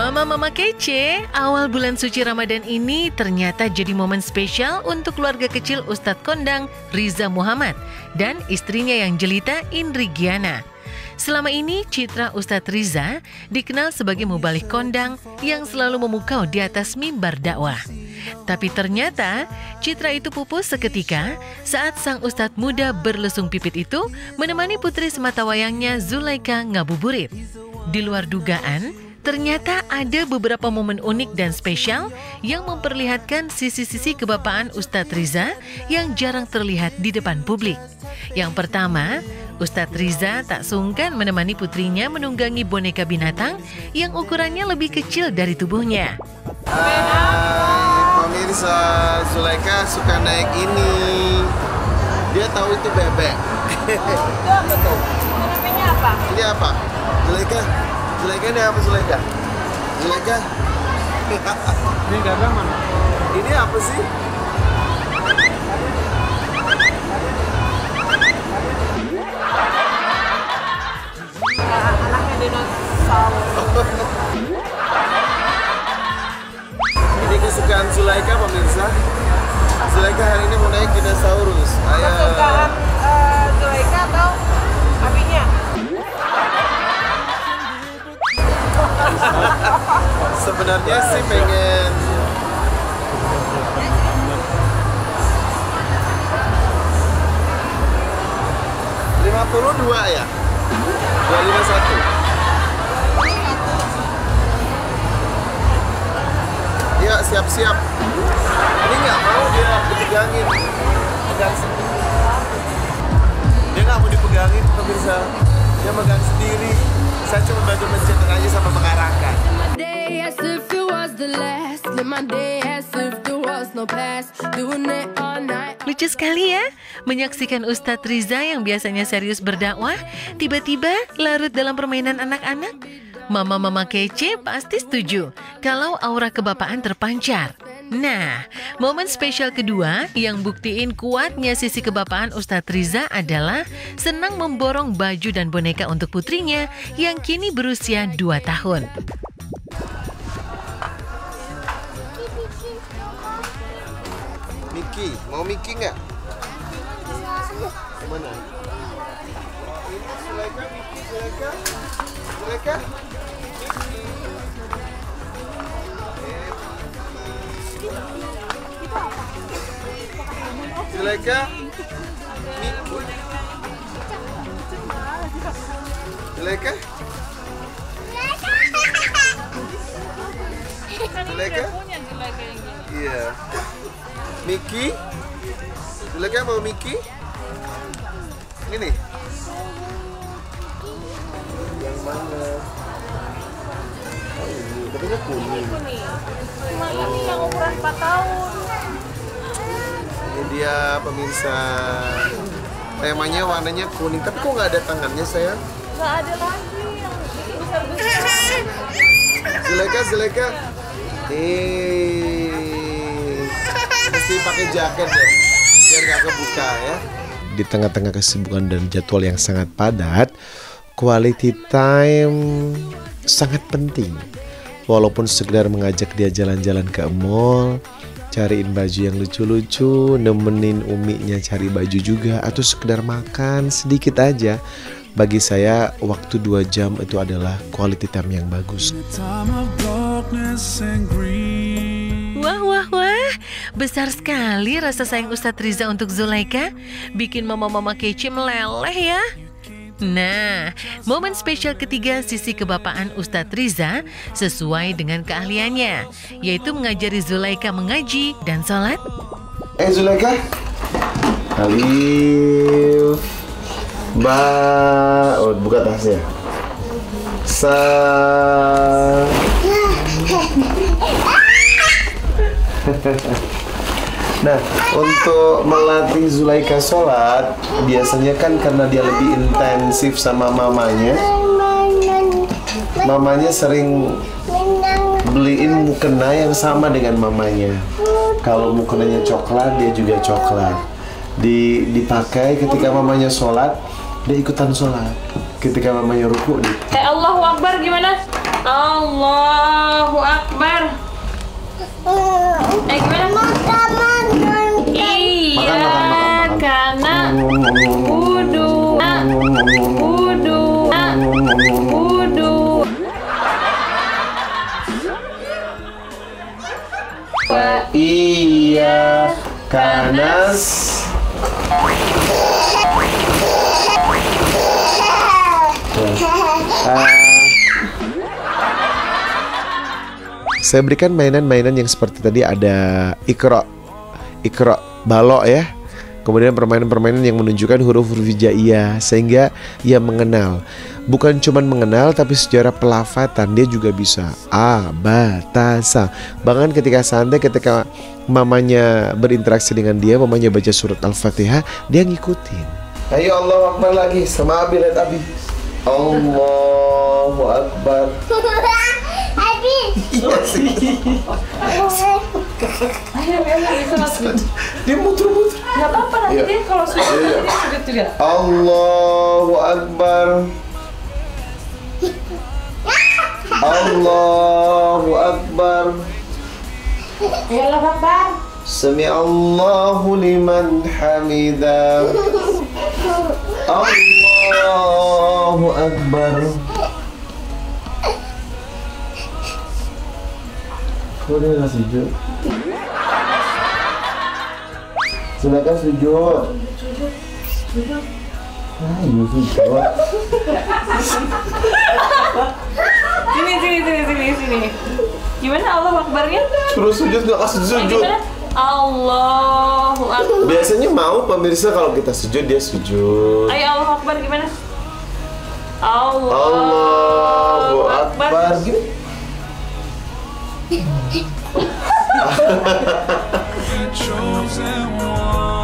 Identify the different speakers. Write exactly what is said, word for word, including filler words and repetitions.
Speaker 1: Mama-mama kece, awal bulan suci Ramadan ini ternyata jadi momen spesial untuk keluarga kecil Ustadz Kondang Riza Muhammad dan istrinya yang jelita Indri Giana. Selama ini citra Ustadz Riza dikenal sebagai mubalik kondang yang selalu memukau di atas mimbar dakwah. Tapi ternyata citra itu pupus seketika saat sang Ustadz muda berlesung pipit itu menemani putri sematawayangnya Zulaika ngabuburit. Di luar dugaan, ternyata ada beberapa momen unik dan spesial yang memperlihatkan sisi-sisi kebapaan Ustadz Riza yang jarang terlihat di depan publik. Yang pertama, Ustadz Riza tak sungkan menemani putrinya menunggangi boneka binatang yang ukurannya lebih kecil dari tubuhnya.
Speaker 2: Hai, pemirsa, Zulaika suka naik ini. Dia tahu itu bebek.
Speaker 3: Itu apa tuh? Namanya apa?
Speaker 2: Ini apa? Zulaika. Zulaika ini apa Zulaika? Zulaika?
Speaker 4: Ini gagang mana?
Speaker 2: Ini apa sih?
Speaker 3: Anaknya dinosaurus.
Speaker 2: Ini kesukaan Zulaika pemirsa. Zulaika hari ini mau naik dinosaurus. Ayo.
Speaker 3: Kesukaan uh, Zulaika atau apinya?
Speaker 2: Sebenarnya sih pengen lima puluh dua ya? dua lima satu. Ya siap-siap. Ini nggak mau dia dipegangin. Pegang sendiri. Dia nggak mau dipegangin pemirsa. Dia megang sendiri. Saya cuma bantu mencetak aja sama mengarahkan.
Speaker 1: Lucu sekali ya, menyaksikan Ustadz Riza yang biasanya serius berdakwah, tiba-tiba larut dalam permainan anak-anak. Mama-mama kece pasti setuju kalau aura kebapaan terpancar. Nah, momen spesial kedua yang buktiin kuatnya sisi kebapaan Ustadz Riza adalah senang memborong baju dan boneka untuk putrinya yang kini berusia dua tahun.
Speaker 2: Miki, mau Miki nggak? Mana? Ini Zulaika, Miki, Zulaika, Zulaika. Zulaika, Miki, Zulaika, Zulaika, iya. Miki, Zulaika mau Miki? Ini. Yang mana? Oh ini, katanya kuning.
Speaker 3: Kuning. Cuma ini yang ukuran empat tahun.
Speaker 2: Ini dia pemirsa. Temanya warnanya kuning, tapi kok nggak ada tangannya sayang?
Speaker 3: Nggak ada lagi yang besar-besar.
Speaker 2: Zulaika, Zulaika. Eh, mesti pakai jaket deh, biar nggak kebuka ya. Di tengah-tengah kesibukan dan jadwal yang sangat padat, quality time sangat penting. Walaupun sekedar mengajak dia jalan-jalan ke mall, cariin baju yang lucu-lucu, nemenin uminya cari baju juga, atau sekedar makan sedikit aja. Bagi saya waktu dua jam itu adalah quality time yang bagus.
Speaker 1: Wah, wah, wah, besar sekali rasa sayang Ustadz Riza untuk Zulaika, bikin mama-mama kece meleleh ya. Nah, momen spesial ketiga sisi kebapaan Ustadz Riza sesuai dengan keahliannya, yaitu mengajari Zulaika mengaji dan sholat.
Speaker 2: Eh Zulaika, Alif, Ba, oh buka tasnya. Sa. Nah, untuk melatih Zulaika sholat, biasanya kan karena dia lebih intensif sama mamanya, mamanya sering beliin mukena yang sama dengan mamanya. Kalau mukenanya coklat, dia juga coklat. Di, dipakai ketika mamanya sholat, dia ikutan sholat. Ketika mamanya ruku, dia...
Speaker 3: Eh, Allahu Akbar gimana? Allahu Akbar. Eh gimana? Iya, karena wudu, wudu, wudu.
Speaker 2: Iya, karena saya berikan mainan-mainan yang seperti tadi ada ikro, ikro balok ya. Kemudian permainan-permainan yang menunjukkan huruf-huruf hijaiyah sehingga ia mengenal. Bukan cuma mengenal tapi secara pelafatan dia juga bisa a, ba, ta, sa. Bahkan ketika santai ketika mamanya berinteraksi dengan dia, mamanya baca surat Al-Fatihah, dia ngikutin. Ayo Allahu Akbar lagi sama Abi, lihat Abi. Allahu Akbar.
Speaker 3: Abi.
Speaker 2: Iya sih. Dia muter-muter.
Speaker 3: Gak apa-apa nanti dia kalau sujud dia sujud juga.
Speaker 2: Allahu Akbar. Allahu Akbar.
Speaker 3: Ya Allah Akbar.
Speaker 2: Sami Allahu liman hamidah. Allahu Akbar. Kok dia nggak sujud? Silakan sujud.
Speaker 3: Sujud.
Speaker 2: Ayo sujud.
Speaker 3: Sini sini sini sini sini. Gimana Allah Akbarnya?
Speaker 2: Suruh sujud nggak kasih sujud.
Speaker 3: Allahu Akbar.
Speaker 2: Biasanya mau pemirsa kalau kita sujud dia sujud.
Speaker 3: Ayo Allah Akbar gimana? Allah.
Speaker 2: Allahu Akbar. Gini.
Speaker 5: chosen one.